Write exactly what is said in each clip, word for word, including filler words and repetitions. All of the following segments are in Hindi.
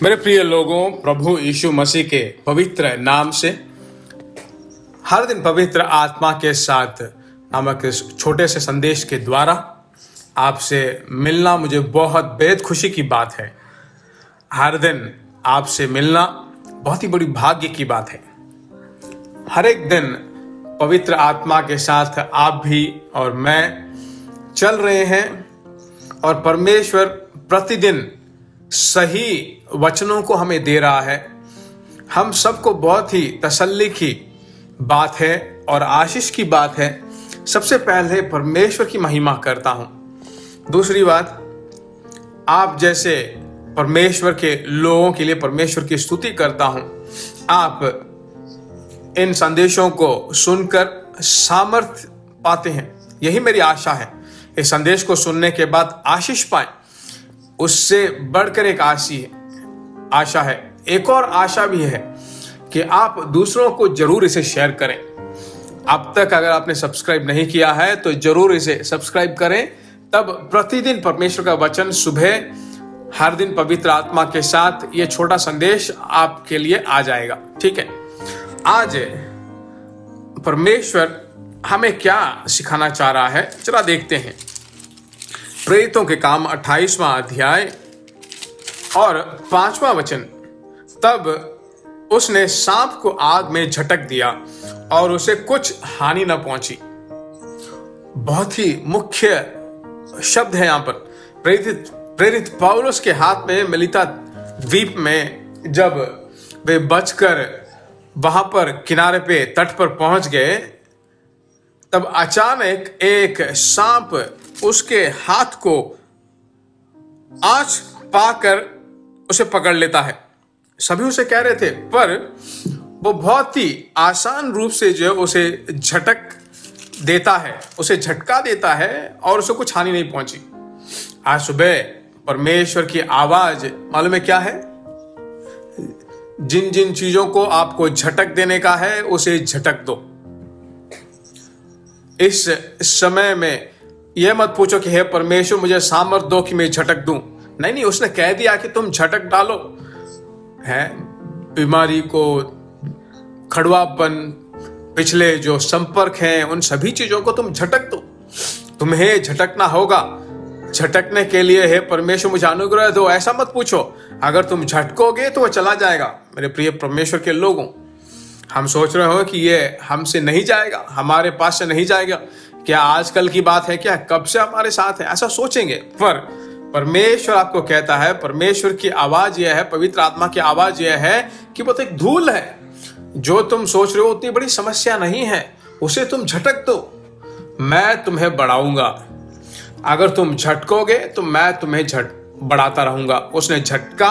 मेरे प्रिय लोगों, प्रभु यीशु मसीह के पवित्र नाम से हर दिन पवित्र आत्मा के साथ नामक इस छोटे से संदेश के द्वारा आपसे मिलना मुझे बहुत बेहद खुशी की बात है। हर दिन आपसे मिलना बहुत ही बड़ी भाग्य की बात है। हर एक दिन पवित्र आत्मा के साथ आप भी और मैं चल रहे हैं और परमेश्वर प्रतिदिन सही वचनों को हमें दे रहा है। हम सबको बहुत ही तसल्ली की बात है और आशीष की बात है। सबसे पहले परमेश्वर की महिमा करता हूं। दूसरी बात, आप जैसे परमेश्वर के लोगों के लिए परमेश्वर की स्तुति करता हूं। आप इन संदेशों को सुनकर सामर्थ्य पाते हैं, यही मेरी आशा है। इस संदेश को सुनने के बाद आशीष पाएं, उससे बढ़कर एक आशी आशा है। एक और आशा भी है कि आप दूसरों को जरूर इसे शेयर करें। अब तक अगर आपने सब्सक्राइब नहीं किया है तो जरूर इसे सब्सक्राइब करें। तब प्रतिदिन परमेश्वर का वचन सुबह हर दिन पवित्र आत्मा के साथ ये छोटा संदेश आपके लिए आ जाएगा। ठीक है, आज परमेश्वर हमें क्या सिखाना चाह रहा है, चला देखते हैं। प्रेरितों के काम अट्ठाईसवां अध्याय और पांचवां वचन। तब उसने सांप को आग में झटक दिया और उसे कुछ हानि न पहुंची। बहुत ही मुख्य शब्द है यहां पर। प्रेरित प्रेरित पौलुस के हाथ में मिलिता द्वीप में जब वे बचकर वहां पर किनारे पे तट पर पहुंच गए, तब अचानक एक सांप उसके हाथ को आंच पाकर उसे पकड़ लेता है। सभी उसे कह रहे थे, पर वो बहुत ही आसान रूप से जो उसे झटक देता है, उसे झटका देता है और उसे कुछ हानि नहीं पहुंची। आज सुबह परमेश्वर की आवाज मालूम है क्या है? जिन जिन चीजों को आपको झटक देने का है उसे झटक दो। इस समय में यह मत पूछो कि हे परमेश्वर मुझे सामर्थ दो कि मैं झटक दूं। नहीं नहीं, उसने कह दिया कि तुम झटक डालो। है बीमारी को, खड़ुआपन, पिछले जो संपर्क हैं, उन सभी चीजों को तुम झटक दो। तुम्हें झटकना होगा। झटकने के लिए हे परमेश्वर मुझे अनुग्रह दो, ऐसा मत पूछो। अगर तुम झटकोगे तो वह चला जाएगा। मेरे प्रिय परमेश्वर के लोगों, हम सोच रहे हो कि ये हमसे नहीं जाएगा, हमारे पास से नहीं जाएगा, क्या आजकल की बात है, क्या कब से हमारे साथ है, ऐसा सोचेंगे। पर परमेश्वर आपको कहता है, परमेश्वर की आवाज यह है, पवित्र आत्मा की आवाज यह है कि वो तो एक धूल है। जो तुम सोच रहे हो उतनी बड़ी समस्या नहीं है, उसे तुम झटक दो, मैं तुम्हें बढ़ाऊंगा। अगर तुम झटकोगे तो मैं तुम्हें झट बढ़ाता रहूंगा। उसने झटका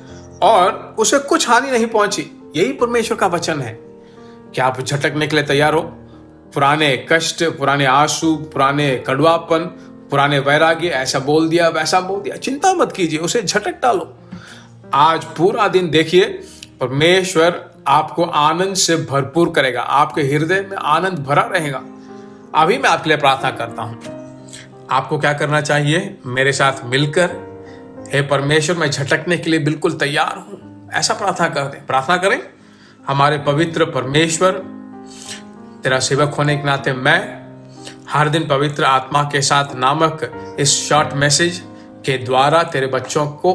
और उसे कुछ हानि नहीं पहुंची। यही परमेश्वर का वचन है। क्या आप झटकने के लिए तैयार हो? पुराने कष्ट, पुराने आंसू, पुराने कड़वापन, पुराने वैराग्य, ऐसा बोल दिया वैसा बोल दिया, चिंता मत कीजिए, उसे झटक डालो। आज पूरा दिन देखिए, परमेश्वर आपको आनंद से भरपूर करेगा। आपके हृदय में आनंद भरा रहेगा। अभी मैं आपके लिए प्रार्थना करता हूं। आपको क्या करना चाहिए? मेरे साथ मिलकर, हे परमेश्वर मैं झटकने के लिए बिल्कुल तैयार हूं, ऐसा प्रार्थना कर दें। प्रार्थना करें। हमारे पवित्र परमेश्वर, तेरा सेवक होने के नाते मैं हर दिन पवित्र आत्मा के साथ नामक इस शॉर्ट मैसेज के द्वारा तेरे बच्चों को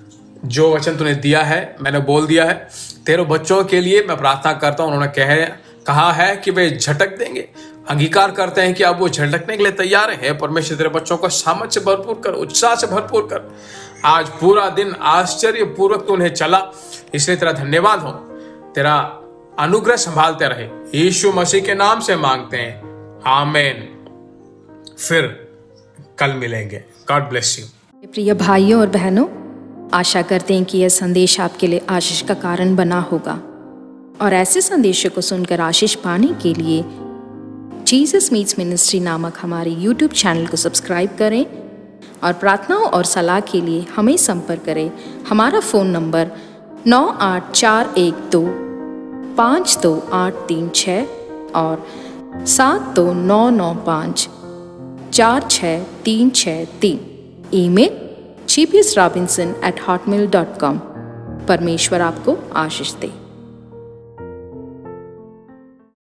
जो वचन तूने दिया है, मैंने बोल दिया है, तेरे बच्चों के लिए मैं प्रार्थना करता हूं। उन्होंने कहे कहा है कि वे झटक देंगे। अंगीकार करते हैं कि अब वो झटकने के लिए तैयार है। परमेश्वर तेरे बच्चों को सामर्थ्य से भरपूर कर, उत्साह से भरपूर कर। आज पूरा दिन आश्चर्यपूर्वक तू उन्हें चला, इसलिए तेरा धन्यवाद हो। तेरा अनुग्रह संभालते रहे। यीशु मसीह के नाम से मांगते हैं, आमीन। फिर कल मिलेंगे। God bless you. प्रिय भाइयों और बहनों, आशा करते हैं कि यह संदेश आपके लिए आशीष का कारण बना होगा। और ऐसे संदेशों को सुनकर आशीष पाने के लिए जीसस मीट्स मिनिस्ट्री नामक हमारे यूट्यूब चैनल को सब्सक्राइब करें और प्रार्थनाओं और सलाह के लिए हमें संपर्क करें। हमारा फ़ोन नंबर नौ आठ चार एक दो पाँच दो आठ तीन छः और सात दो नौ नौ पाँच चार छः तीन छः तीन। Email G P S Robinson at Hotmail dot com. परमेश्वर आपको आशीष दे।